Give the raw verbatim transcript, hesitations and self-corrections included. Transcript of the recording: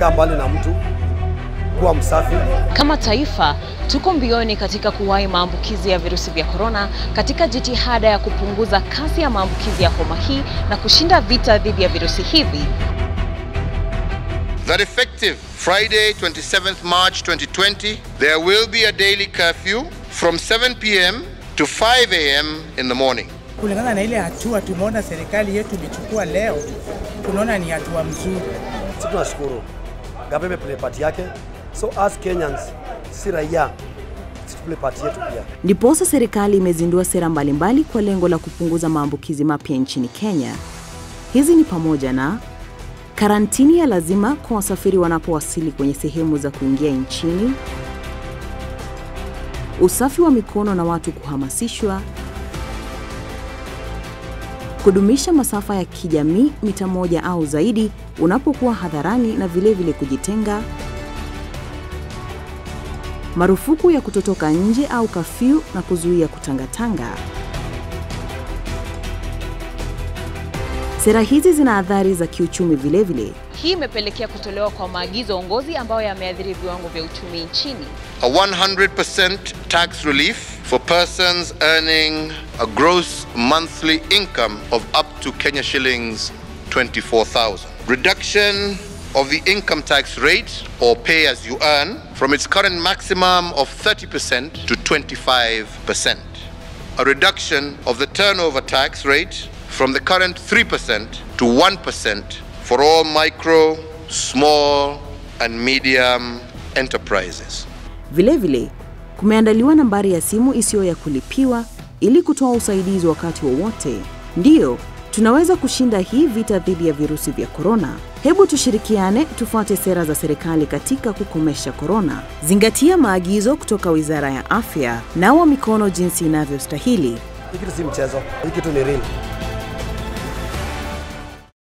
kaa mbali na mtu, kuwa msafi. Kama taifa, tuko mbioni katika kuwahi maambukizi ya virusi vya corona katika jitihada ya kupunguza kasi ya maambukizi ya homa hii na kushinda vita dhidi ya virusi hivi. That effective Friday, twenty-seventh March twenty twenty, there will be a daily curfew from seven p m to five a m in the morning. Kulingana na ile hatua tumeona serikali yetu imechukua leo, tunaona ni hatua mzuri. Sisi tunashukuru government play part yake, so as Kenyans, sisi raia sisi play part yetu pia. Ndiposa serikali imezindua sera mbalimbali kwa lengo la kupunguza maambukizi mapya nchini Kenya. Hizi ni pamoja na karantini ya lazima kwa wasafiri wanapowasili kwenye sehemu za kuingia nchini, usafi wa mikono na watu kuhamasishwa, kudumisha masafa ya kijamii mita moja au zaidi unapokuwa hadharani na vile vile kujitenga, marufuku ya kutotoka nje au kafyu na kuzuia kutangatanga. Sera hizi zina athari za kiuchumi vile vile. Hii imepelekea kutolewa kwa maagizo ongozi ambayo yameathiri viwango vya uchumi nchini. A one hundred percent tax relief for persons earning a gross monthly income of up to Kenya shillings twenty-four thousand. Reduction of the income tax rate or pay as you earn from its current maximum of thirty percent to twenty-five percent. A reduction of the turnover tax rate from the current three percent to one percent for all micro, small and medium enterprises. Vile vile, kumeandaliwa nambari ya simu isiyo ya kulipiwa ili kutoa usaidizi wakati wowote. Ndio, tunaweza kushinda hii vita dhidi ya virusi vya corona. Hebu tushirikiane tufuate sera za serikali katika kukomesha corona. Zingatia maagizo kutoka Wizara ya Afya, nawa mikono jinsi inavyostahili. Hiki si mchezo, hiki tu ni real.